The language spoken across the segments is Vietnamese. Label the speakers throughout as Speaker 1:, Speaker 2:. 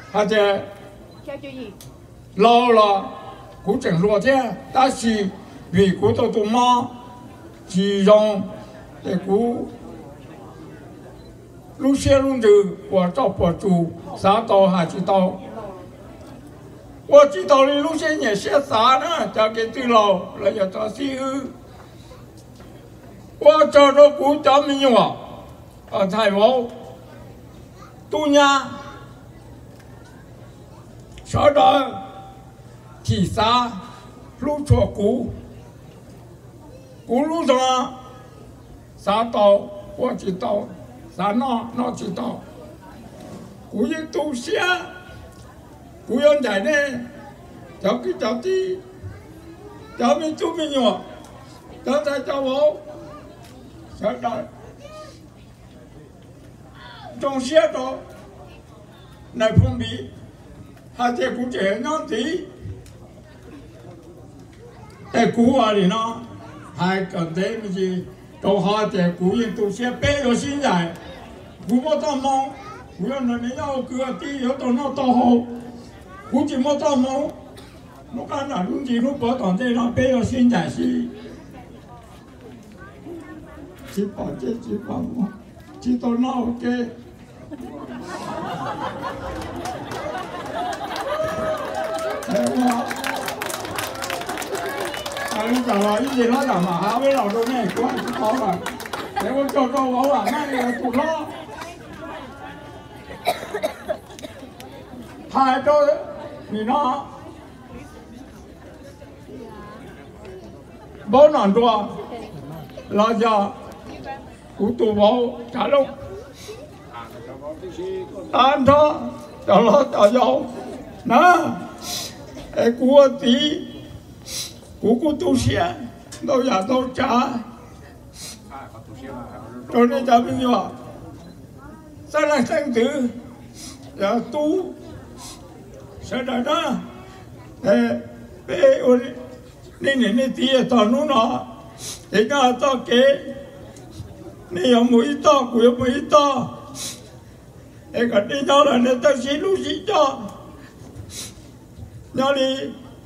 Speaker 1: 或者老了，古整落的，但是为古到多么，其中的古路线路的我找不住，啥道还知道。我知道的路线也写啥呢？交给对了，那要找谁？我找到古找没有啊？台湾。 度娘，晓得提啥路错古，古路上啥道我知道，啥那知道，古人都写，古人在呢，找给找的，找没做没有，找才找我，晓得。 trong xe đó này phong bị hai thế cũng trẻ nó tí cái cú à thì nó hai cần thế mà gì đâu hai thế cú yên tu xe bé rồi xin giải cú mất tao mong cú yên là nếu nhau cứ tí yếu tao nó tao hồ cú chỉ mất tao mong nó căn là lúc gì lúc có toàn thế nó bé rồi xin giải chỉ bảo chết chỉ bảo chỉ tao nó ok bây giờ là cái gì nó làm mà háo với đầu đâu này quá chứ khó mà nếu có cho câu bảo là ngay là tụt lo hai tôi thì nó bố nón đùa là giờ của tụ bố trả lúc ăn thôi cho nó cho dâu nó của tí của tu sĩ đâu giờ đâu trả cho nên cho bây giờ sao lại thành tử giờ tu sao đó đó bé nên tí toàn nó nó thì nó to kế nên ông mũi to của ông mũi to cái đi đó là người ta xin lúc xin cho nó đi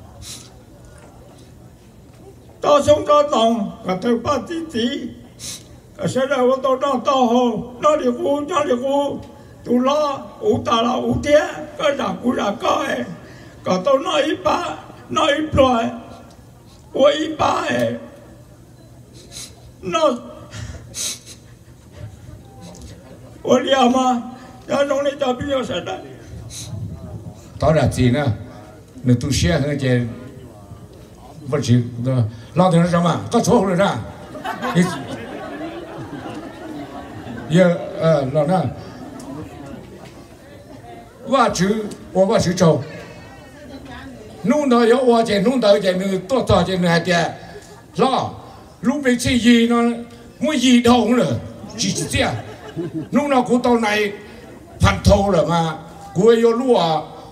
Speaker 1: to sống to tòng và từ ba tí cái xe này ô tô nó to hồ nó đi khu tụ lo ủ ta là ủ thế cái là cú là coi còn tôi nói ít rồi ủa ít ba nó ủa đi mà cho nó này cho bây giờ sẽ đấy
Speaker 2: đó là gì nữa nếu tu sửa hơn cái vật gì lo thì nó sao mà có số rồi ra giờ lo nữaว่าชื่อว่าชื่อโจนู่นเดียวว่าเจนู่นเดียวเจนู่นตัวต่อเจนู่นเดียวล่อลูกไปชี้ยีนั่นไม่ยีทงเลยจีจีเจ้านู่นเรากูตอนไหนพันโทเลยมากู要รู้อ่ะ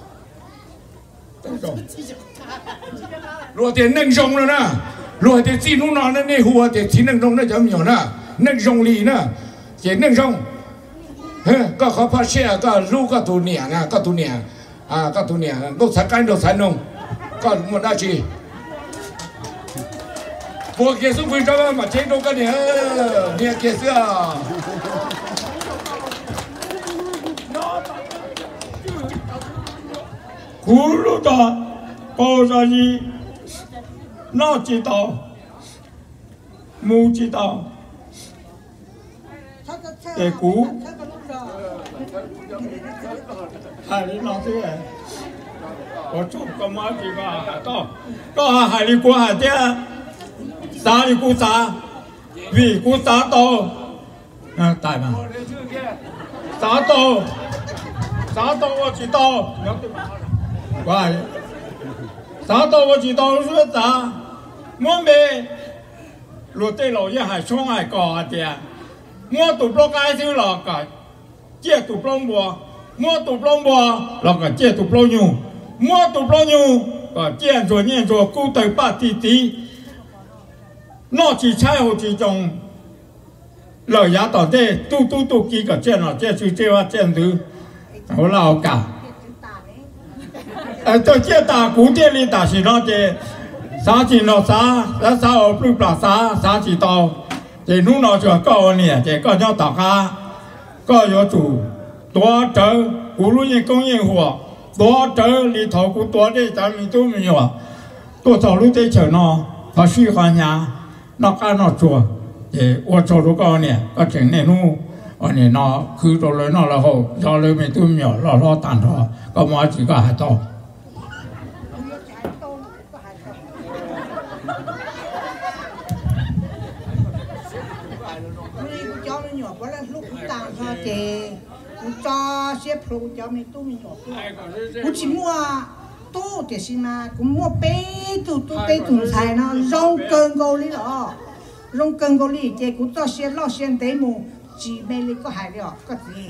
Speaker 2: รู้แต่นึ่งจงเลยนะรู้แต่จีนู่นนั่นนี่หัวแต่จีนึ่งจงนั่นจะมีอยู่นะนึ่งจงลีนะเจนึ่งจงก็เขาพาเชี่ยก็ลูกก็ตัวเนี่ยนะก็ตัวเนี่ยก็ตัวเนี่ยลูกสกัดลูกสานงก็หมดได้ชีพวกเกสุฟินจะมาเช็คดูกันเนี่ยเกสุ
Speaker 1: 苦路的高山一哪知道不知道给苦海里哪去？我做干嘛去吧？到海里过海的，啥里过啥，为过啥到？大嘛？啥到？啥到我知道。喂，啥到我知道说啥？我没落地老爷还冲还搞的，我都不该去了个，这都不我。我都不我，那个这都不用，我都不用，见着念着古代把弟弟，那去菜后之中，老爷到底都几个见了，这就这话见头，我老搞， tôi chia ta cú tiền đi ta chỉ nó chế xã chỉ nó xã ở lúc là xã chỉ tàu chế lúc nó chưa có nè chế có nhau tàu cá có有主多走古路业工业活多走里头古多的咱们都没有多走路在城呢他喜欢呀那干那做我做了个呢ก็ถึงในนู้อันนี้เนาะคือตัวเลยเนาะแล้วเราเลยไม่ตุ้มเหนียวเราตันทอก็มาจีก็หายต่อ
Speaker 3: cho xếp phụ cho mình tu mình nhỏ cũng chỉ mua tu để xin mà cũng mua bé tu xài nó rong cơn gấu lý đó rong cơn gấu lý thì cũng cho xếp lo xếp tế mù chỉ mê lý có hại được có gì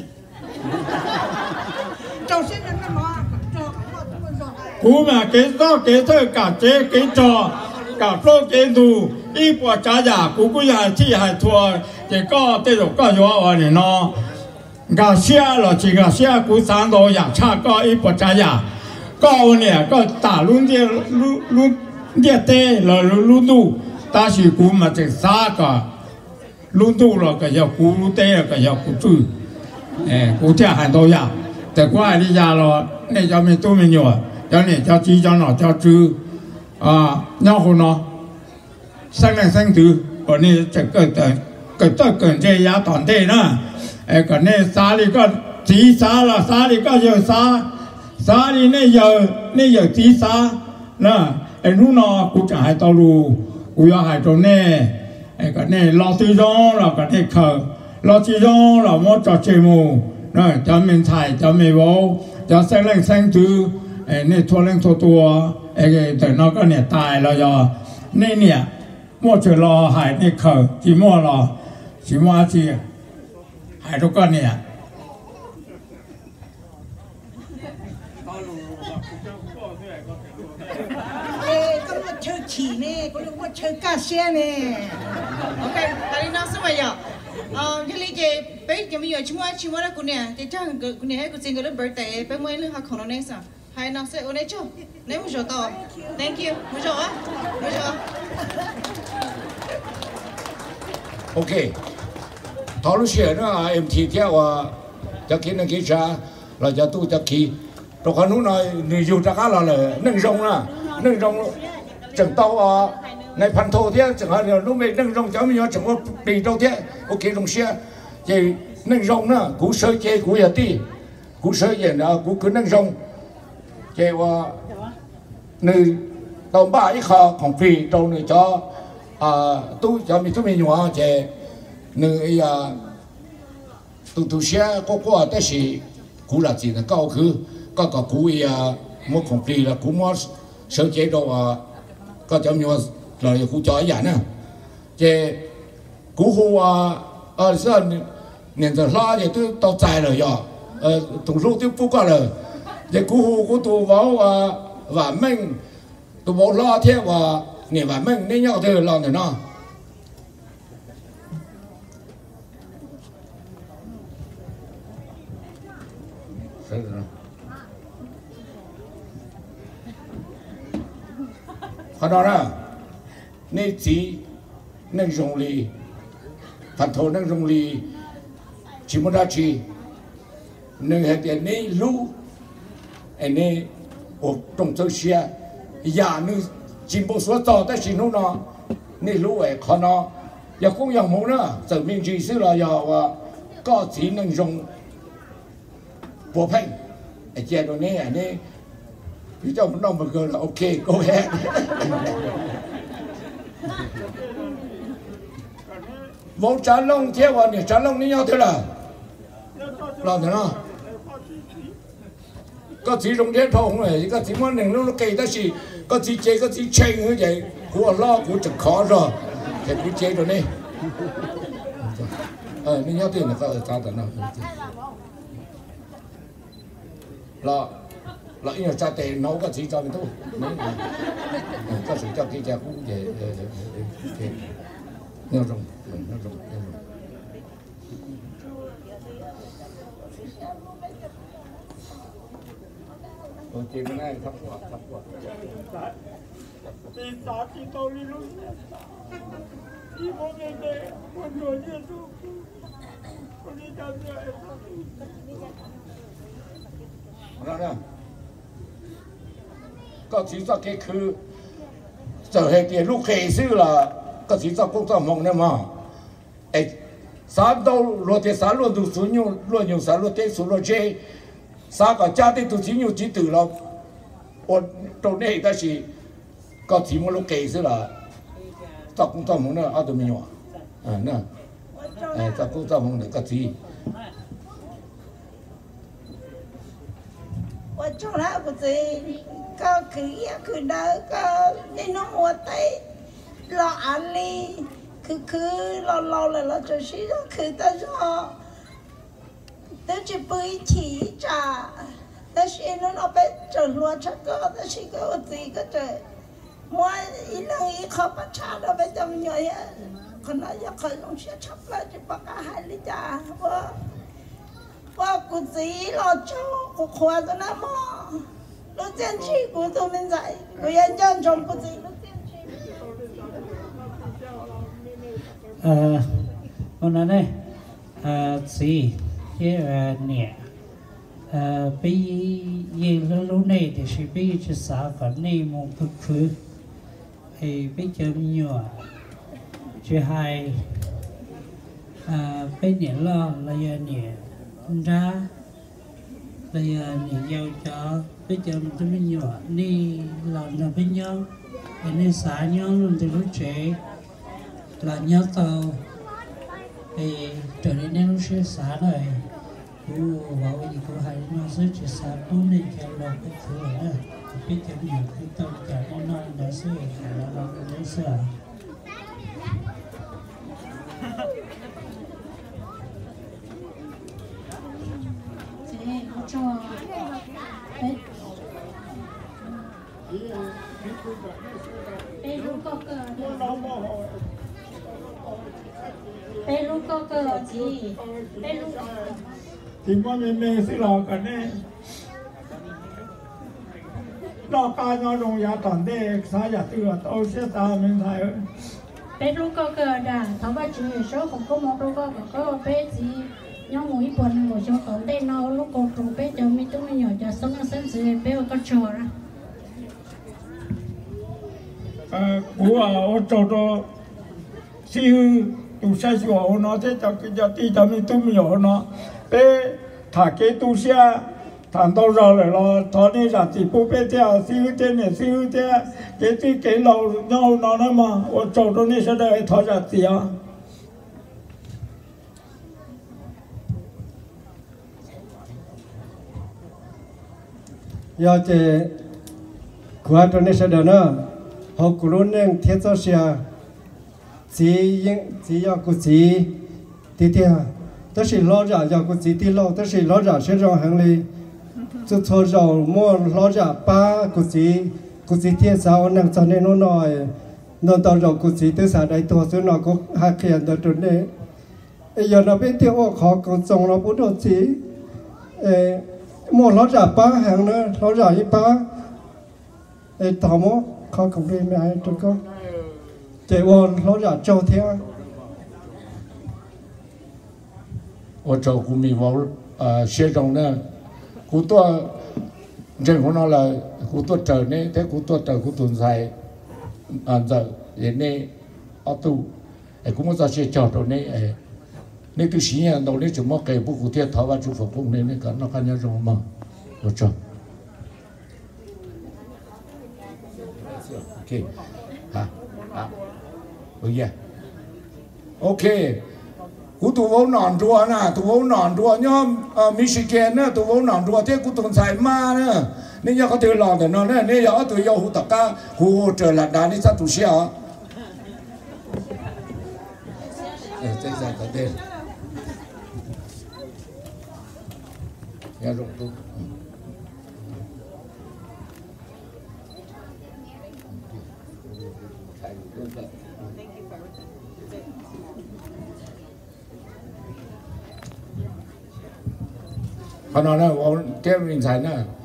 Speaker 3: trong xếp nó mà
Speaker 1: cú mà cái thơ cả chế cái trò cả số cái đủ ít bỏ trả giả cú cũng hại thi hại thua thì có tới rồi có vô ở này nó gà xe là chỉ gà xe cú sáng đồ giả cha có ít bỏ trả giả có nè có tả luôn địa tê là luôn đủ ta chỉ cú mà chỉ xa cả luôn đủ là cái giờ cú luôn tê là cái giờ cú chữ cú theo hành đồ giảแต่qua đi ra rồi này cho mình tu mình nhiều cho này cho chi cho nó cho chữ nhau hồ nó sang này sang thứ ở này chỉ cần chơi giá toàn thế nữa còn này xa đi có tí xa là xa đi có giờ xa đi này giờ tí xa nè lúc nó cũng chẳng hay tao lu cũng hay trong này còn này lo tí đó là còn này khờ lo tí đó là mua trò chơi mù nè cho mình thải cho mình vô cho sang này sang thứ này thua lên thua tua để nó có này tài là do này nè mua chơi lo hay này khờ chỉ mua lo chỉ mua gì hay đâu có nè
Speaker 3: có lúc chơi chỉ nè có lúc chơi cá xe nè
Speaker 4: ok tại nó sao vậy cái lý chế bây giờ mình chỉ mua ra cái nè thì chắc cái nè hay cái gì cái birthday bây mới lúc học khổng nè sao hay nó sẽ ở đây chứ nếu một chỗ to thank you một chỗ
Speaker 2: ok thảo luận chuyện đó em thì theo cho kiến là kiến trả là cho tôi cho kỳ rồi còn lúc này người dùng cho cá là nâng rong chẳng tàu này phần thô thế chẳng hạn là lúc mình nâng rong cháu mình chẳng có đi đâu thế ok rong xe thì nâng rong nữa cú sơi chơi cú giờ ti cú sơi gì đó cú cứ nâng rong chơi người tàu ba ít khó không phì đâu người cho tôi cho mình nhỏ chơi người tu xe cóแต่是古了钱的高去，个古冇空地了，古冇手接到个就么来古做人啊，这古好是年的拉也都到在了呀，读书都不过了，这古好古读完晚门，读完拉天话年晚门你要得拉的呢。看到了，你只能用力，反头能用力，起码得起，能还点你路，你我动作些，呀，你进步所做的是弄呢，你路看到，要讲要冇呢，证明只是了要个只能用。bố phanh, chế đồ này này, ví dụ nó mà gọi là ok, go ahead. Vô trả lông theo vào để trả lông với nhau thế là, làm thế nào? Có chỉ dùng thế thôi không phải, có chỉ muốn đừng nó kỳ ta chỉ, có chỉ chế có chỉ chơi như vậy, của lo của chừng khó rồi, thì cứ chế đồ này. Với nhau tiền là có ở sao thế nào? là in ra tệ nấu cái gì cho mình thôi, cái sự cho kia cũng về nhau rồng. ok bữa nay thắp quả
Speaker 1: đi ta đi đâu đi luôn đi một ngày này một người như tôi con đi đâu vậy
Speaker 2: đó nè có chỉ cho cáiคือgiờ hệ tiền lúc khế sư là có chỉ cho công tác mong nè mà ấy sáng đâu luôn thì sáng luôn đủ số nhiều sáng luôn tết số luôn chơi sáng cả cha tết tụ chỉ nhiều chỉ từ là ở trong này ta chỉ có chỉ một lúc khế sư là cho công tác mong nè ở đâu mình nè cho công tác mong nè có chỉ
Speaker 3: 我从来不知搞去也去到搞你弄我带老安利去老了了就是去到说都是不一起咋但是那被整乱这个但是个我自己个这我一能一口把茶都被怎么样可能也可能些差不多就把它海里咋我估计老周我活着那么老坚持我都没在我研究中估计老坚持
Speaker 5: hôm nay này gì cái nè bây giờ lúc này thì sẽ bây giờ sao còn này một phút thì bây giờ nhiều chứ hai bây giờ lo là giờ nè ra bây giờ nè giao cho bây giờ mình tôi mình nhỏ đi làm là với nhau nên xã nhau luôn từ lúc trẻ là nhau tàu thì trở nên lúc sẽ xã rồi bảo gì của hai nó sẽ chỉ xã cũng nên theo lòng cái thứ này bây giờ nhiều cái tàu cả nó đã sẽ là cái sẽ
Speaker 6: cho đấy bé lúc có cờ gì bé lúc
Speaker 1: thì có mình sẽ lo cái này lo cả nhau đồng giá toàn thế xã nhà tư là tôi sẽ ta mình thấy
Speaker 6: bé lúc có cờ đã thằng ba chú số không có một lúc có bé gì nhau mũi buồn một chỗ ở đây nó lúc còn trùng bé cho mình tôi nhỏ cho sống nó xem gì bé có trò ra
Speaker 1: của ở chỗ đó siêu tu sĩ của nó thế cho tí cho mình tu nhỏ nó bé thả cái tu sĩ thằng đâu rồi là thọ này là chỉ bố bé theo siêu thế cái lâu nhau nó mà ở chỗ đó này sẽ đợi thọ ra gì à
Speaker 7: giờ thì qua tuần này sẽ được nữa họ cũng luôn nên thiết cho xe chỉ giờ cũng chỉ thì tôi chỉ lo ra giờ cũng chỉ lo tôi chỉ lo ra sẽ rồi hàng li cho rồi mua lo ra ba cũng chỉ thiết sao năng cho nên nó nói nó tao rồi cũng chỉ tới sáng đây tôi sẽ nói có hai kiện từ tuần này giờ nó bên tiêu họ còn trồng nó cũng được chỉ mua lo ra ba hàng nữa lo ra ít ba tao mua khó không đi mấy ai tôi có chạy ôn lo ra châu theo
Speaker 2: ở châu cũngมีvào xe trong nữa cú tua trên của nó là cú tua trời này thế cú tua trời cú tuần dài giờ đến đây ở tu cũng muốn ra xe chờ rồi này nên tôi xí nhà đầu này chúng nó kể bút cụ thể tháo vào chú phục cũng nên cái nó cái nhau rồi mà được chưa ok ok cú tụ vốn nón rùa nè tụ vốn nón rùa nhom Michigan nữa tụ vốn nón rùa thế cú tuần xài ma nữa nên giờ có thể làm được nó nữa nên giờ tụi yêu hụt tất cả hụt trở lại đàn nên sao tụi xe thế ra cái đây nghe rộng tu còn nó là cái mình thấy nè